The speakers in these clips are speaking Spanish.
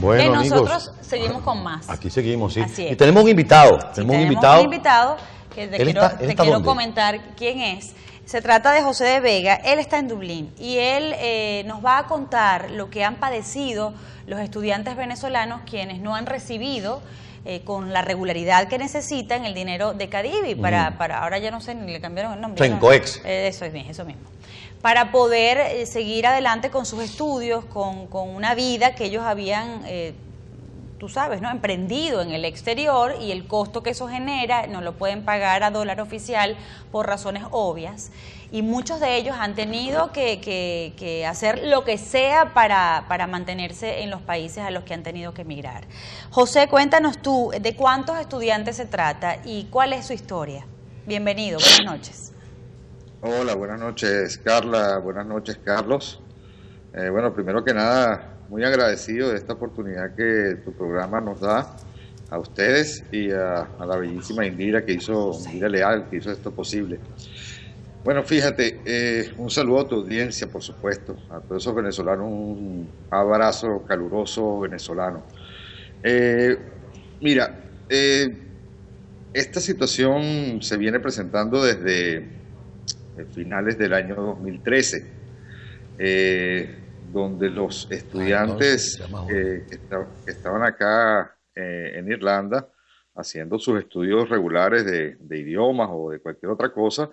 Bueno, nosotros amigos, seguimos con más. Aquí seguimos, sí. Así es. Y tenemos un invitado. Sí, tenemos un un invitado que te quiero ¿dónde? comentar quién es. Se trata de José de Vega. Él está en Dublín y él nos va a contar lo que han padecido los estudiantes venezolanos quienes no han recibido con la regularidad que necesitan el dinero de Cadivi para ahora ya no sé, ni le cambiaron el nombre. Sencoex. Eso mismo. Para poder seguir adelante con sus estudios, con una vida que ellos habían, tú sabes, ¿no?, emprendido en el exterior, y el costo que eso genera no lo pueden pagar a dólar oficial por razones obvias. Y muchos de ellos han tenido que hacer lo que sea para mantenerse en los países a los que han tenido que emigrar. José, cuéntanos tú, ¿de cuántos estudiantes se trata y cuál es su historia? Bienvenido, buenas noches. Hola, buenas noches Carla, buenas noches Carlos. Bueno, primero que nada, muy agradecido de esta oportunidad que tu programa nos da a ustedes y a la bellísima Indira Leal, que hizo esto posible. Bueno, fíjate, un saludo a tu audiencia, por supuesto, a todos esos venezolanos, un abrazo caluroso venezolano. Mira, esta situación se viene presentando desde finales del año 2013, donde los estudiantes que estaban acá en Irlanda haciendo sus estudios regulares de idiomas o de cualquier otra cosa,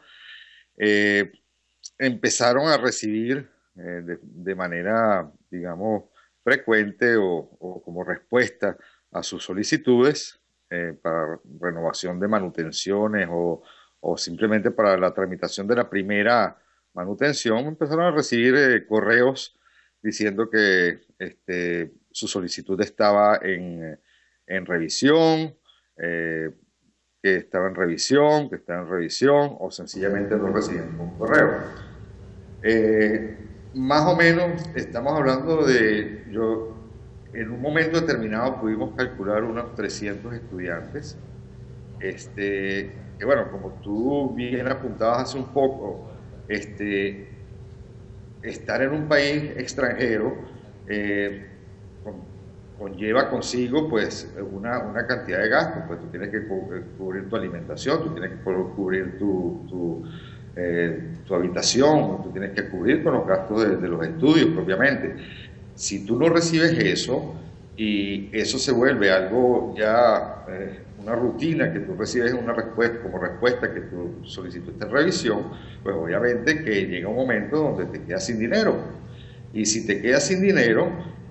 empezaron a recibir de manera, digamos, frecuente o como respuesta a sus solicitudes para renovación de manutenciones o simplemente para la tramitación de la primera manutención, empezaron a recibir correos diciendo que su solicitud estaba en revisión, que estaba en revisión, o sencillamente no recibían un correo. Más o menos estamos hablando de, en un momento determinado pudimos calcular unos 300 estudiantes, que bueno, como tú bien apuntabas hace un poco, estar en un país extranjero conlleva consigo pues una cantidad de gastos, pues tú tienes que cubrir tu alimentación, tú tienes que cubrir tu habitación, tú tienes que cubrir con los gastos de los estudios propiamente. Si tú no recibes eso y eso se vuelve algo ya, una rutina que tú recibes una respuesta, como respuesta que tu solicitud está en revisión, pues obviamente que llega un momento donde te quedas sin dinero. Y si te quedas sin dinero,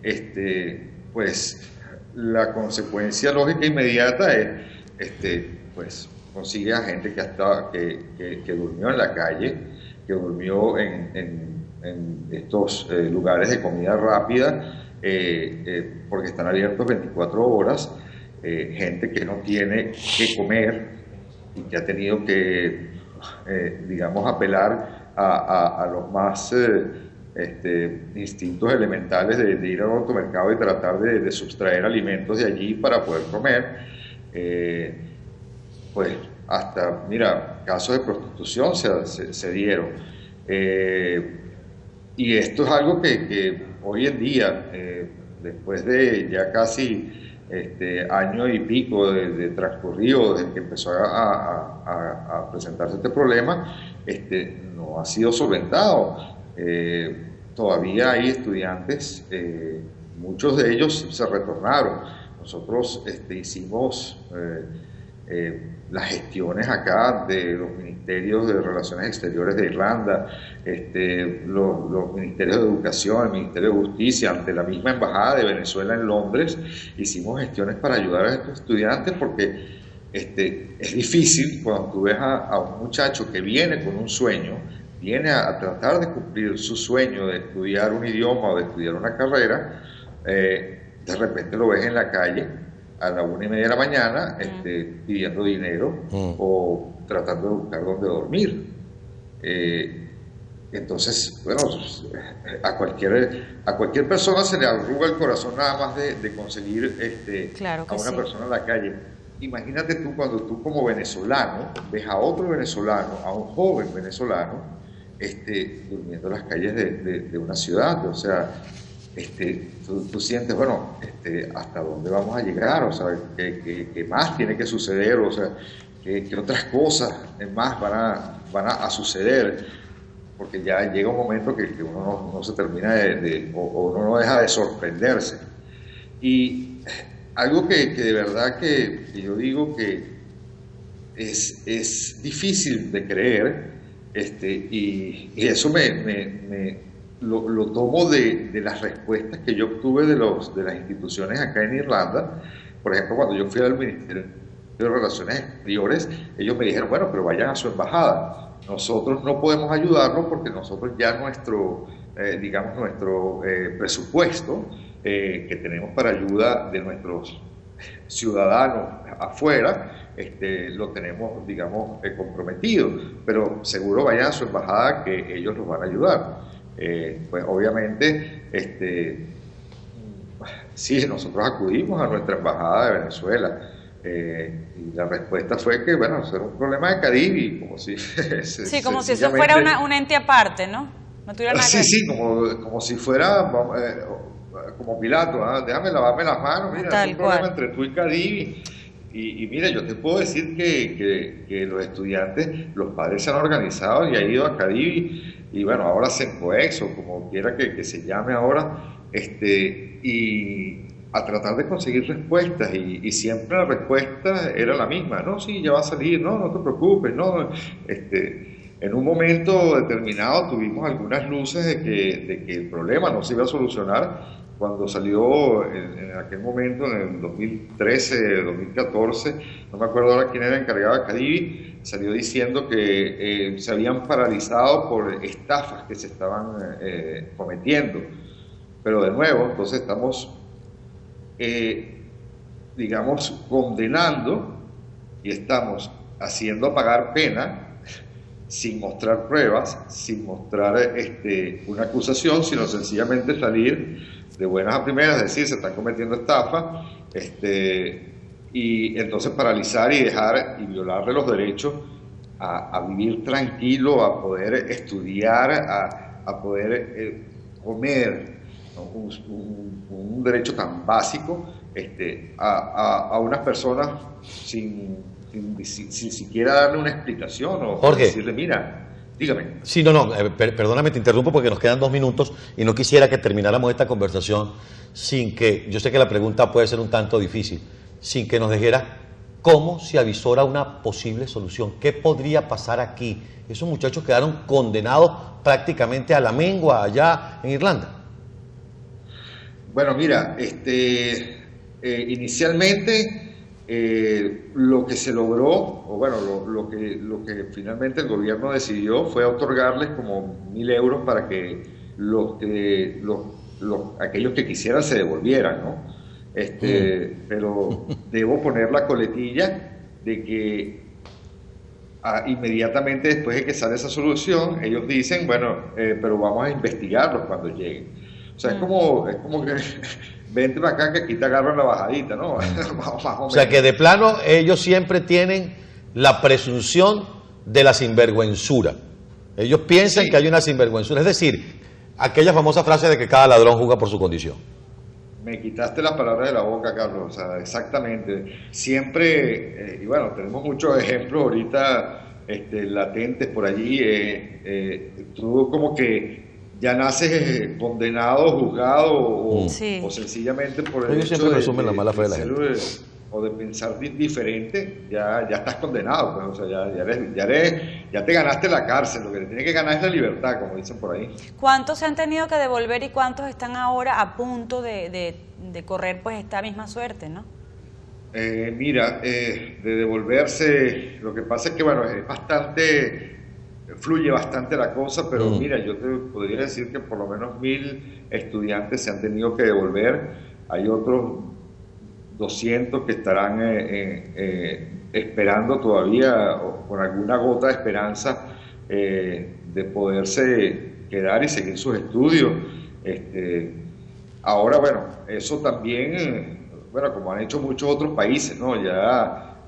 pues la consecuencia lógica e inmediata es, pues consigue a gente que durmió en la calle, que durmió en estos lugares de comida rápida, porque están abiertos 24 horas, gente que no tiene que comer y que ha tenido que, digamos, apelar a los más instintos elementales de ir al automercado y tratar de sustraer alimentos de allí para poder comer. Pues hasta, mira, casos de prostitución se dieron. Y esto es algo que hoy en día, después de ya casi año y pico de transcurrido desde que empezó a presentarse este problema, no ha sido solventado. Todavía hay estudiantes, muchos de ellos se retornaron. Nosotros hicimos las gestiones acá de los ministerios de Relaciones Exteriores de Irlanda, los ministerios de Educación, el Ministerio de Justicia, ante la misma Embajada de Venezuela en Londres, hicimos gestiones para ayudar a estos estudiantes porque es difícil cuando tú ves a un muchacho que viene con un sueño, viene a tratar de cumplir su sueño de estudiar un idioma o de estudiar una carrera, de repente lo ves en la calle a la 1:30 de la mañana pidiendo dinero o tratando de buscar dónde dormir. Entonces, bueno, a cualquier persona se le arruga el corazón nada más de conseguir claro a una sí. persona en la calle. Imagínate tú cuando tú como venezolano ves a otro venezolano, a un joven venezolano, durmiendo en las calles de una ciudad. O sea, tú sientes, bueno, ¿hasta dónde vamos a llegar? O sea, ¿qué más tiene que suceder? O sea, ¿qué otras cosas más van a suceder? Porque ya llega un momento que uno no se termina o uno no deja de sorprenderse. Y algo que de verdad que yo digo que es difícil de creer, y eso lo tomo de las respuestas que yo obtuve de las instituciones acá en Irlanda. Por ejemplo, cuando yo fui al Ministerio de Relaciones Exteriores, ellos me dijeron, bueno, pero vayan a su embajada. Nosotros no podemos ayudarlos porque nosotros ya nuestro presupuesto que tenemos para ayuda de nuestros ciudadanos afuera, lo tenemos, digamos, comprometido, pero seguro vayan a su embajada que ellos nos van a ayudar. Pues obviamente, sí, nosotros acudimos a nuestra embajada de Venezuela, y la respuesta fue que, bueno, eso era un problema de Cadivi, como si... Sí, como si eso fuera un ente aparte, ¿no? No tuviera nada que ver. Sí, como si fuera... como Pilato, déjame lavarme las manos, mira, es un problema entre tú y Cadivi. Y mira, yo te puedo decir que los estudiantes, los padres se han organizado y han ido a Cadivi, y bueno, ahora Sencoex, o como quiera que se llame ahora, y a tratar de conseguir respuestas, y siempre la respuesta era la misma, no, sí, ya va a salir, no te preocupes, no, en un momento determinado tuvimos algunas luces de que el problema no se iba a solucionar cuando salió en aquel momento, en el 2013, 2014, no me acuerdo ahora quién era encargado de Cadivi, salió diciendo que se habían paralizado por estafas que se estaban cometiendo. Pero de nuevo, entonces estamos, digamos, condenando y estamos haciendo pagar pena sin mostrar pruebas, sin mostrar una acusación, sino sencillamente salir de buenas a primeras, es decir, se están cometiendo estafas, y entonces paralizar y dejar y violarle los derechos a vivir tranquilo, a poder estudiar, a poder comer, ¿no? Un derecho tan básico, a unas personas sin siquiera darle una explicación o Jorge, decirle, mira, dígame. Sí, perdóname, te interrumpo porque nos quedan 2 minutos y no quisiera que termináramos esta conversación sin que, yo sé que la pregunta puede ser un tanto difícil, sin que nos dijera cómo se avisora una posible solución, qué podría pasar aquí. Esos muchachos quedaron condenados prácticamente a la mengua allá en Irlanda. Bueno, mira, inicialmente lo que se logró, o bueno, lo que finalmente el gobierno decidió fue otorgarles como 1.000 euros para que aquellos que quisieran se devolvieran, ¿no? Pero debo poner la coletilla de que inmediatamente después de que sale esa solución, ellos dicen, bueno, pero vamos a investigarlos cuando lleguen. O sea, es como que vente para acá que aquí te agarran la bajadita, ¿no? O sea, que de plano ellos siempre tienen la presunción de la sinvergüenzura. Ellos piensan que hay una sinvergüenzura. Es decir, aquella famosa frase de que cada ladrón juzga por su condición. Me quitaste las palabras de la boca, Carlos. O sea, exactamente. Siempre, y bueno, tenemos muchos ejemplos ahorita latentes por allí. Tú como que ya naces condenado, juzgado o sencillamente por el hecho de la mala fe de la gente. O de pensar diferente, ya estás condenado, pues, o sea, ya te ganaste la cárcel, lo que te tiene que ganar es la libertad, como dicen por ahí. ¿Cuántos se han tenido que devolver y cuántos están ahora a punto de correr pues esta misma suerte, no? Mira, de devolverse, lo que pasa es que, bueno, fluye bastante la cosa, pero mira, yo te podría decir que por lo menos 1.000 estudiantes se han tenido que devolver. Hay otros 200 que estarán esperando todavía, o con alguna gota de esperanza, de poderse quedar y seguir sus estudios. Ahora, bueno, eso también, bueno, como han hecho muchos otros países, ¿no? Ya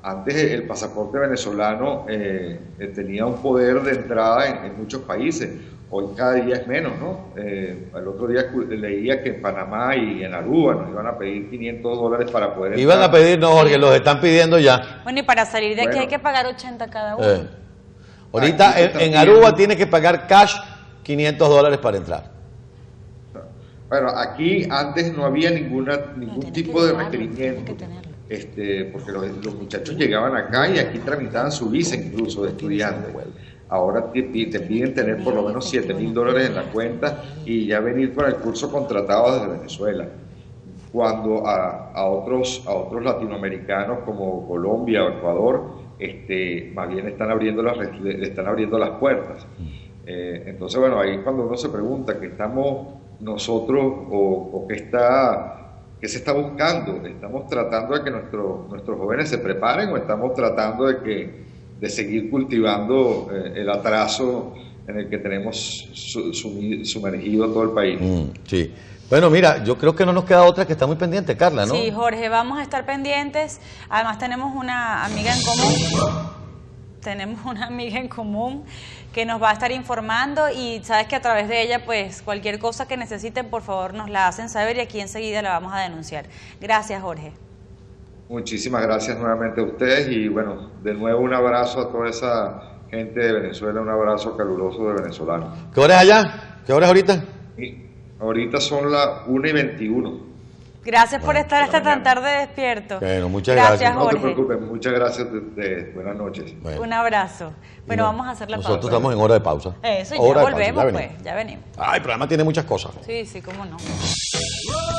Antes el pasaporte venezolano tenía un poder de entrada en muchos países. Hoy cada día es menos, ¿no? El otro día leía que en Panamá y en Aruba nos iban a pedir $500 para poder entrar. Iban a pedir, no, Jorge, los están pidiendo ya. Bueno, y para salir de aquí hay que pagar 80 cada uno. Ahorita en Aruba tiene que pagar cash $500 para entrar. Bueno, aquí antes no había ningún tipo de requerimiento. Porque los muchachos llegaban acá y aquí tramitaban su visa incluso de estudiante. Ahora te piden tener por lo menos $7.000 en la cuenta y ya venir para el curso contratado desde Venezuela. Cuando a otros latinoamericanos como Colombia o Ecuador, más bien le están abriendo las puertas. Entonces, bueno, ahí cuando uno se pregunta qué estamos nosotros o qué se está buscando, ¿estamos tratando de que nuestros jóvenes se preparen o estamos tratando de seguir cultivando el atraso en el que tenemos sumergido todo el país? Sí. Bueno, mira, yo creo que no nos queda otra que está muy pendiente, Carla, ¿no? Sí, Jorge, vamos a estar pendientes. Además tenemos una amiga en común. Tenemos una amiga en común que nos va a estar informando y sabes que a través de ella, pues cualquier cosa que necesiten, por favor nos la hacen saber y aquí enseguida la vamos a denunciar. Gracias, Jorge. Muchísimas gracias nuevamente a ustedes y bueno, de nuevo un abrazo a toda esa gente de Venezuela, un abrazo caluroso de venezolanos. ¿Qué hora es allá? ¿Qué hora es ahorita? Ahorita son las 1:21. Gracias por estar hasta tan tarde despierto. Bueno, muchas gracias. No te preocupes, muchas gracias. Buenas noches. Bueno. Un abrazo. Bueno, vamos a hacer la pausa. Nosotros estamos en hora de pausa. Eso, ya volvemos, pues. Ya venimos. Ay, el programa tiene muchas cosas. Sí, cómo no.